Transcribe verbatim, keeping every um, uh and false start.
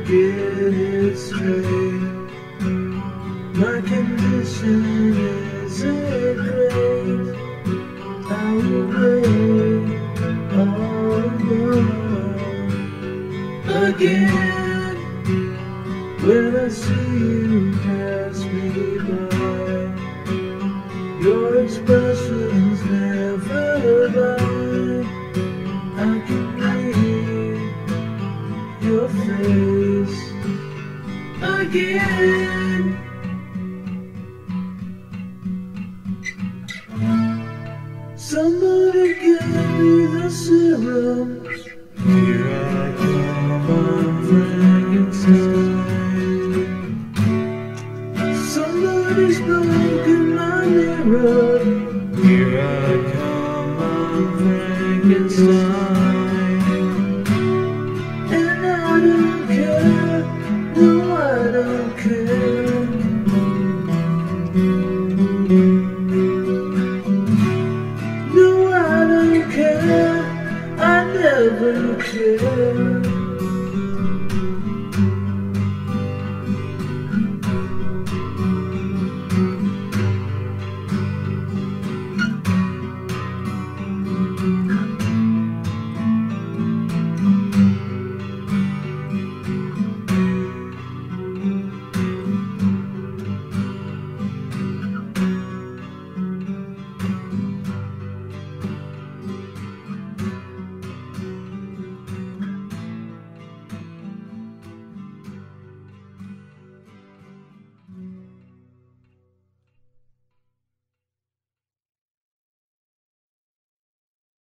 get it straight. My condition isn't great. I will wait alone again when I see you pass me by. Your expression's never lie. I can read your face again. Somebody give me the serum. Here I come, I'm Frankenstein. Somebody's broken my mirror. Here I come, I'm Frankenstein. And I don't care, no I don't care. No I don't care, I never care.